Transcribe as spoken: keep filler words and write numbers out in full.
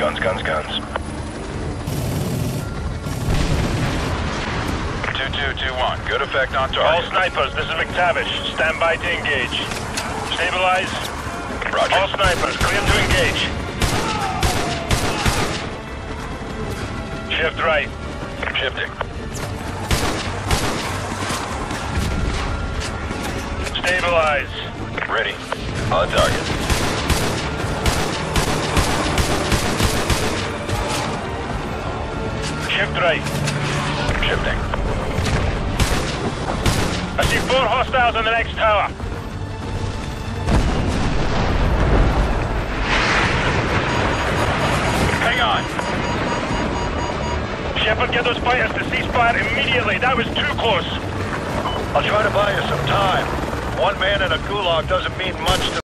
Guns, guns, guns. two two two one, good effect on target. All snipers, this is McTavish. Stand by to engage. Stabilize. Roger. All snipers, clear to engage. Shift right. Shifting. Stabilize. Ready. On target. Shift right. Shifting. I see four hostiles on the next tower. Hang on. Shepard, get those fighters to ceasefire immediately. That was too close. I'll try to buy you some time. One man in a gulag doesn't mean much to